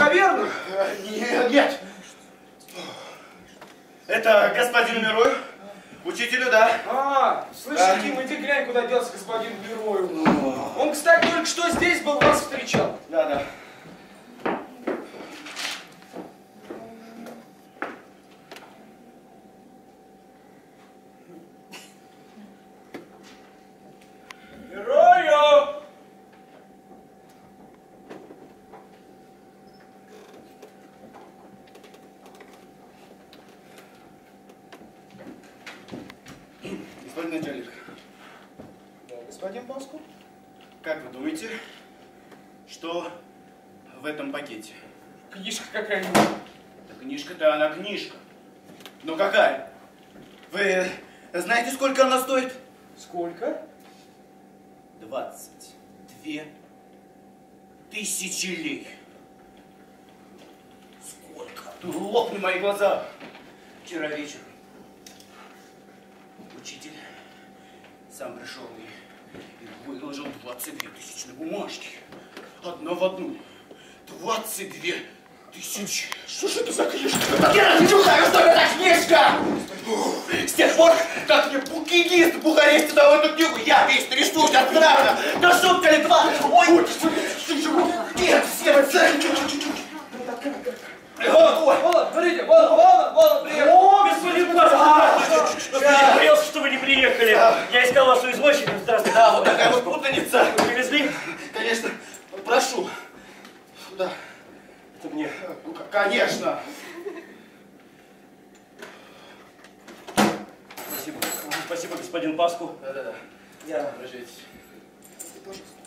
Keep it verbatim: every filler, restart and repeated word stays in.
Каверну? Нет, нет. Это господин Мирой. Учителю, да. А, слышь, а... Ким, иди глянь, куда делся господин Мирою. Он, кстати, только что здесь был, вас встречал. Да, да. Мирою! Господин начальник. Да, господин Паску. Как вы думаете, что в этом пакете? Книжка какая-нибудь. Да книжка-то она книжка. Ну какая? Вы знаете, сколько она стоит? Сколько? Двадцать две тысячи лей. Сколько? Лопни мои глаза. Вчера вечером учитель сам пришел и, и выложил двадцать две тысячи на бумажке. Одна в одну. двадцать две тысячи. Что ж это за книжка? Я не знаю, что это за книжка! С тех пор, как мне букинист в Бухаресте дал эту книгу, я весь трясусь от страха. Да шутка ли два? Ой, нет, сердце! Волод, смотрите, Волод, Волод, Волод, приехал. О, господин Паску! Я боялся, что вы не приехали. Я искал вашу извозчика. Здравствуйте. Да, вот такая вот путаница. Вы привезли? Конечно. Прошу. Да. Это мне. Ну, конечно. Спасибо. Спасибо, господин Паску. Да-да-да. Я... Обращайтесь. Пожалуйста.